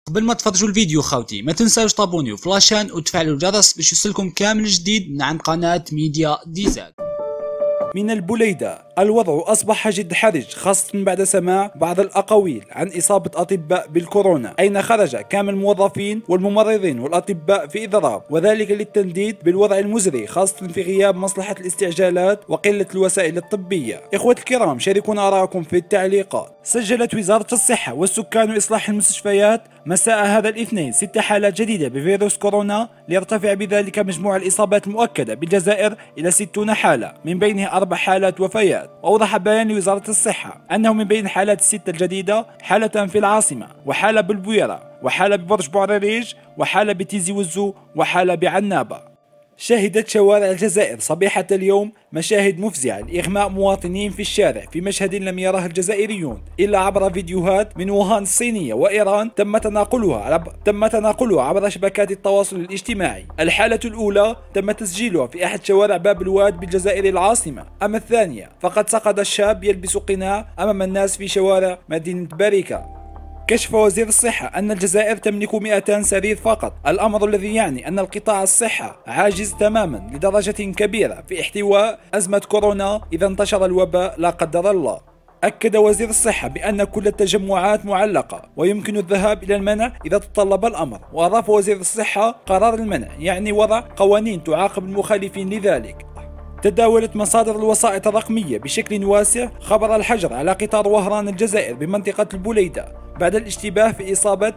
قبل ما تفرجوا الفيديو خاوتي ما تنساوش تابونيو في لاشين وتفعلوا الجرس باش يوصلكم كامل جديد من عند قناة ميديا ديزاك. من البليدة الوضع أصبح جد حرج، خاصة بعد سماع بعض الأقاويل عن إصابة أطباء بالكورونا، أين خرج كامل الموظفين والممرضين والأطباء في إضراب، وذلك للتنديد بالوضع المزري، خاصة في غياب مصلحة الاستعجالات وقلة الوسائل الطبية. إخوة الكرام، شاركونا آراءكم في التعليقات. سجلت وزارة الصحة والسكان وإصلاح المستشفيات مساء هذا الاثنين 6 حالات جديدة بفيروس كورونا، ليرتفع بذلك مجموع الإصابات المؤكدة بالجزائر إلى 60 حالة، من بينها 4 حالات وفيات. وأوضح بيان لوزارة الصحة أنه من بين الحالات الستة الجديدة حالة في العاصمة، وحالة بالبويرة، وحالة ببرج بوعريريج، وحالة بتيزي وزو، وحالة بعنابة. شهدت شوارع الجزائر صبيحة اليوم مشاهد مفزعة لإغماء مواطنين في الشارع، في مشهد لم يره الجزائريون إلا عبر فيديوهات من ووهان الصينية وإيران تم تناقلها عبر شبكات التواصل الاجتماعي. الحالة الأولى تم تسجيلها في أحد شوارع باب الواد بالجزائر العاصمة، أما الثانية فقد سقط الشاب يلبس قناع أمام الناس في شوارع مدينة باريكا. كشف وزير الصحة أن الجزائر تملك 200 سرير فقط، الأمر الذي يعني أن القطاع الصحة عاجز تماما لدرجة كبيرة في احتواء أزمة كورونا إذا انتشر الوباء لا قدر الله. أكد وزير الصحة بأن كل التجمعات معلقة ويمكن الذهاب إلى المنع إذا تطلب الأمر، وأضاف وزير الصحة قرار المنع يعني وضع قوانين تعاقب المخالفين لذلك. تداولت مصادر الوسائط الرقمية بشكل واسع خبر الحجر على قطار وهران الجزائر بمنطقة البليدة بعد الاشتباه في إصابة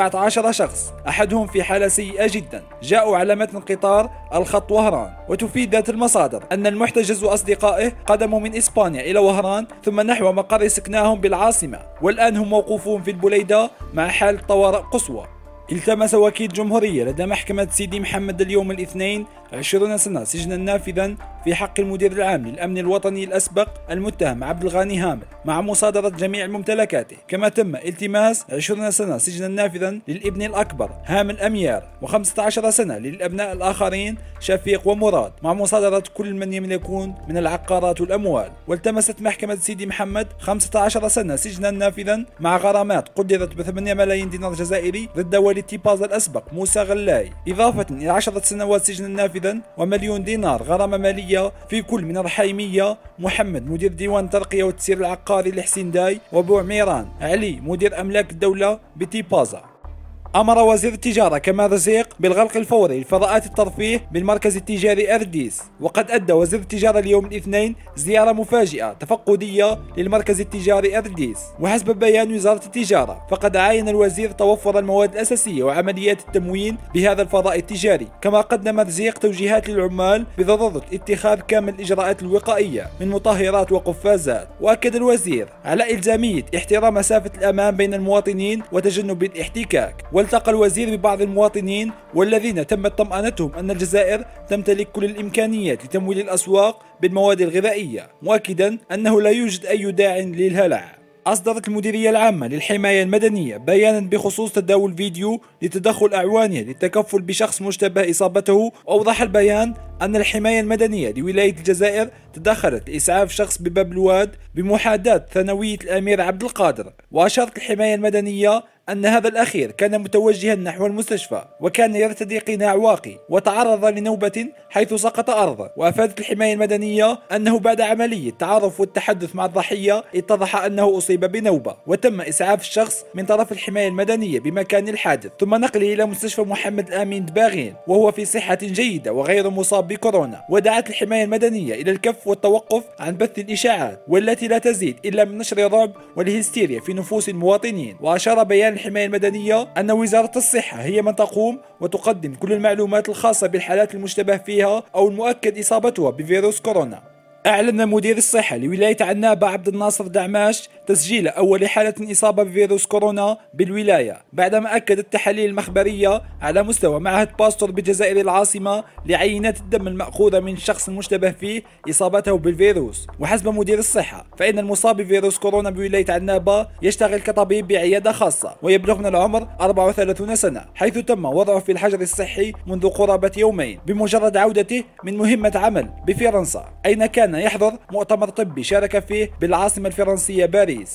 17 شخص، أحدهم في حالة سيئة جدا، جاءوا على متن قطار الخط وهران. وتفيد ذات المصادر أن المحتجز وأصدقائه قدموا من إسبانيا إلى وهران ثم نحو مقر سكناهم بالعاصمة، والآن هم موقوفون في البليدة مع حالة طوارئ قصوى. التمس وكيل جمهورية لدى محكمة سيدي محمد اليوم الاثنين 20 سنة سجنا نافذا في حق المدير العام للأمن الوطني الأسبق المتهم عبد الغني هامل مع مصادرة جميع ممتلكاته، كما تم التماس 20 سنة سجنا نافذا للابن الأكبر هامل أميار، و15 سنة للأبناء الآخرين شفيق ومراد مع مصادرة كل من يملكون من العقارات والأموال. والتمست محكمة سيدي محمد 15 سنة سجنا نافذا مع غرامات قدرت ب 8 ملايين دينار جزائري ضد والي تيباز الأسبق موسى غلاي، إضافة إلى 10 سنوات سجنا نافذا ومليون دينار غرامة مالية في كل من الرحيمية محمد مدير ديوان الترقية والتسيير العقاري لحسين داي، وبوعميران علي مدير أملاك الدولة بتيبازا. أمر وزير التجارة كمال رزيق بالغلق الفوري لفضاءات الترفيه بالمركز التجاري أرديس. وقد أدى وزير التجارة اليوم الاثنين زيارة مفاجئة تفقدية للمركز التجاري أرديس، وحسب بيان وزارة التجارة فقد عاين الوزير توفر المواد الأساسية وعمليات التموين بهذا الفضاء التجاري، كما قدم رزيق توجيهات للعمال بضرورة اتخاذ كامل الإجراءات الوقائية من مطهرات وقفازات. وأكد الوزير على إلزامية احترام مسافة الأمان بين المواطنين وتجنب الاحتكاك. والتقى الوزير ببعض المواطنين والذين تمت طمأنتهم أن الجزائر تمتلك كل الإمكانيات لتمويل الأسواق بالمواد الغذائية، مؤكدا أنه لا يوجد أي داع للهلع. أصدرت المديرية العامة للحماية المدنية بيانا بخصوص تداول فيديو لتدخل أعوانها للتكفل بشخص مشتبه إصابته. وأوضح البيان أن الحماية المدنية لولاية الجزائر تدخلت لإسعاف شخص بباب الواد بمحاذاة ثانوية الأمير عبد القادر. وأشارت الحماية المدنية أن هذا الأخير كان متوجها نحو المستشفى وكان يرتدي قناع واقي وتعرض لنوبة حيث سقط أرضه. وأفادت الحماية المدنية أنه بعد عملية تعارف والتحدث مع الضحية اتضح أنه أصيب بنوبة، وتم إسعاف الشخص من طرف الحماية المدنية بمكان الحادث ثم نقله إلى مستشفى محمد الأمين دباغين وهو في صحة جيدة وغير مصاب بكورونا. ودعت الحماية المدنية إلى الكف والتوقف عن بث الإشاعات والتي لا تزيد إلا من نشر الرعب والهستيريا في نفوس المواطنين. وأشار بيان الحماية المدنية أن وزارة الصحة هي من تقوم وتقدم كل المعلومات الخاصة بالحالات المشتبه فيها أو المؤكد إصابتها بفيروس كورونا. أعلن مدير الصحة لولاية عنابة عبد الناصر دعماش تسجيل أول حالة إصابة بفيروس كورونا بالولاية، بعدما أكد التحاليل المخبرية على مستوى معهد باستور بالجزائر العاصمة لعينات الدم المأخوذة من الشخص المشتبه فيه إصابته بالفيروس. وحسب مدير الصحة فإن المصاب بفيروس كورونا بولاية عنابة يشتغل كطبيب بعيادة خاصة ويبلغ من العمر 34 سنة، حيث تم وضعه في الحجر الصحي منذ قرابة يومين بمجرد عودته من مهمة عمل بفرنسا، أين كان يحضر مؤتمر طبي شارك فيه بالعاصمة الفرنسية باريس.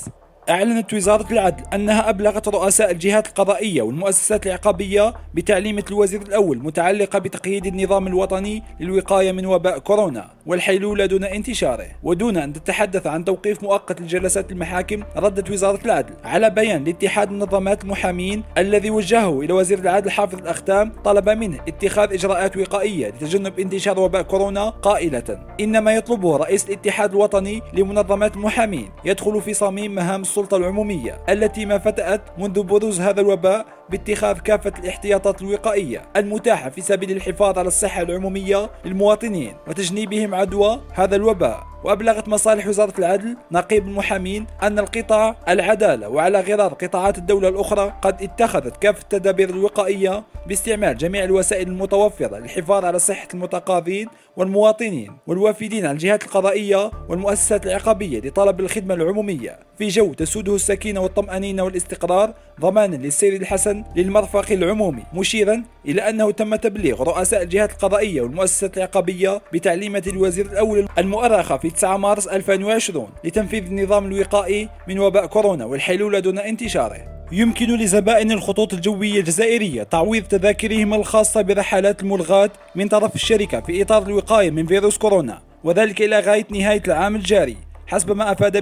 أعلنت وزارة العدل أنها أبلغت رؤساء الجهات القضائية والمؤسسات العقابية بتعليمة الوزير الأول متعلقة بتقييد النظام الوطني للوقاية من وباء كورونا والحيلولة دون انتشاره. ودون أن تتحدث عن توقيف مؤقت لجلسات المحاكم، ردت وزارة العدل على بيان لاتحاد منظمات المحامين الذي وجهه إلى وزير العدل حافظ الأختام، طلب منه اتخاذ إجراءات وقائية لتجنب انتشار وباء كورونا، قائلة إن ما يطلبه رئيس الاتحاد الوطني لمنظمات المحامين يدخل في صميم مهام السلطة العمومية التي ما فتأت منذ بروز هذا الوباء باتخاذ كافة الاحتياطات الوقائية المتاحة في سبيل الحفاظ على الصحة العمومية للمواطنين وتجنيبهم عدوى هذا الوباء. وأبلغت مصالح وزارة العدل نقيب المحامين أن القطاع العدالة وعلى غرار قطاعات الدولة الأخرى قد اتخذت كافة التدابير الوقائية باستعمال جميع الوسائل المتوفرة للحفاظ على صحة المتقاضين والمواطنين والوافدين على الجهات القضائية والمؤسسات العقابية لطلب الخدمة العمومية في جو تسوده السكينة والطمأنينة والاستقرار، ضمانا للسير الحسن للمرفق العمومي، مشيرا إلى أنه تم تبليغ رؤساء الجهات القضائية والمؤسسات العقابية بتعليمة الوزير الأول المؤرخة في 9 مارس 2020 لتنفيذ النظام الوقائي من وباء كورونا والحيلولة دون انتشاره. يمكن لزبائن الخطوط الجوية الجزائرية تعويض تذاكرهم الخاصة برحلات الملغاة من طرف الشركة في إطار الوقاية من فيروس كورونا، وذلك إلى غاية نهاية العام الجاري، حسب ما أفاد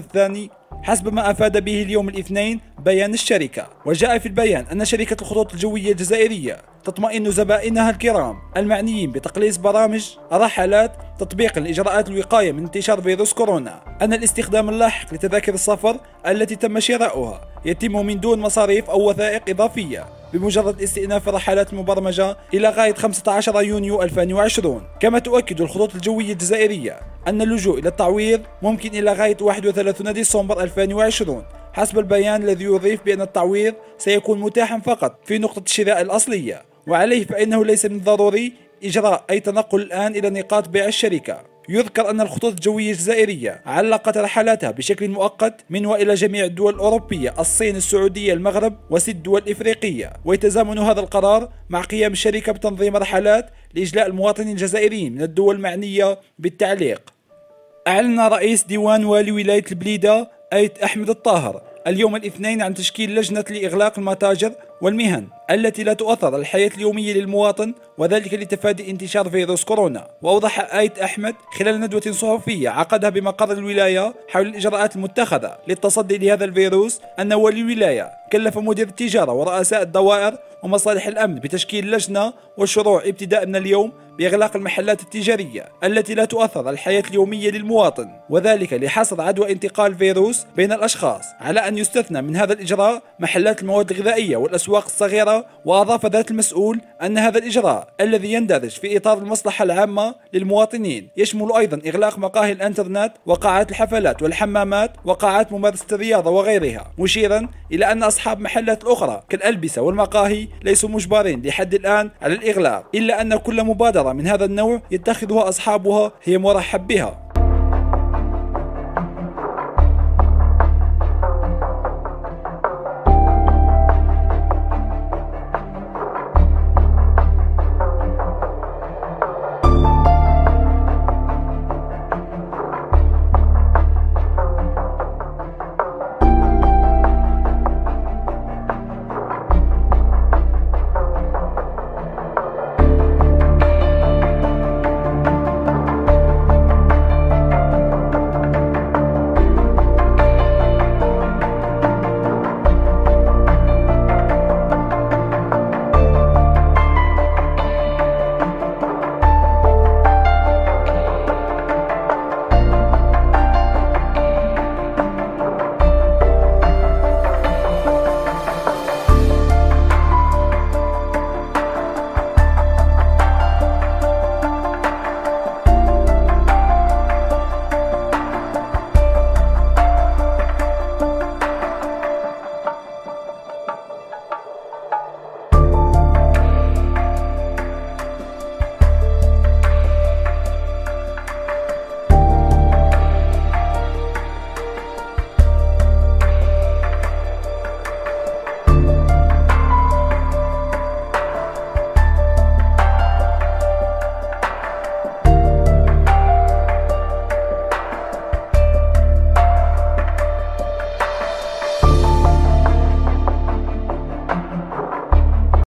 به اليوم الاثنين بيان الشركة. وجاء في البيان أن شركة الخطوط الجوية الجزائرية تطمئن زبائنها الكرام المعنيين بتقليص برامج الرحلات تطبيقا لإجراءات الوقاية من انتشار فيروس كورونا أن الاستخدام اللاحق لتذاكر السفر التي تم شراؤها يتم من دون مصاريف أو وثائق إضافية بمجرد استئناف الرحلات المبرمجة إلى غاية 15 يونيو 2020. كما تؤكد الخطوط الجوية الجزائرية أن اللجوء إلى التعويض ممكن إلى غاية 31 ديسمبر 2020 حسب البيان، الذي يضيف بأن التعويض سيكون متاحا فقط في نقطة الشراء الأصلية، وعليه فإنه ليس من الضروري إجراء أي تنقل الآن إلى نقاط بيع الشركة. يذكر أن الخطوط الجوية الجزائرية علقت رحلاتها بشكل مؤقت من وإلى جميع الدول الأوروبية، الصين، السعودية، المغرب و6 دول إفريقية، ويتزامن هذا القرار مع قيام الشركة بتنظيم رحلات لإجلاء المواطنين الجزائريين من الدول المعنية بالتعليق. أعلن رئيس ديوان والي ولاية البليدة آيت أحمد الطاهر اليوم الاثنين عن تشكيل لجنة لإغلاق المتاجر والمهن التي لا تؤثر على الحياة اليومية للمواطن، وذلك لتفادي انتشار فيروس كورونا. وأوضح آيت أحمد خلال ندوة صحفية عقدها بمقر الولاية حول الإجراءات المتخذة للتصدي لهذا الفيروس أن والي الولاية كلف مدير التجارة ورؤساء الدوائر ومصالح الأمن بتشكيل لجنة والشروع ابتداء من اليوم بإغلاق المحلات التجارية التي لا تؤثر على الحياة اليومية للمواطن، وذلك لحصر عدوى انتقال فيروس بين الأشخاص، على أن يستثنى من هذا الإجراء محلات المواد الغذائية والأسواق الصغيرة. وأضاف ذات المسؤول أن هذا الإجراء الذي يندرج في إطار المصلحة العامة للمواطنين يشمل أيضا إغلاق مقاهي الإنترنت وقاعات الحفلات والحمامات وقاعات ممارسة الرياضة وغيرها، مشيرا إلى أن أصحاب محلات الأخرى كالألبسة والمقاهي ليسوا مجبرين لحد الآن على الإغلاق، إلا أن كل مبادرة من هذا النوع يتخذها أصحابها هي مرحب بها.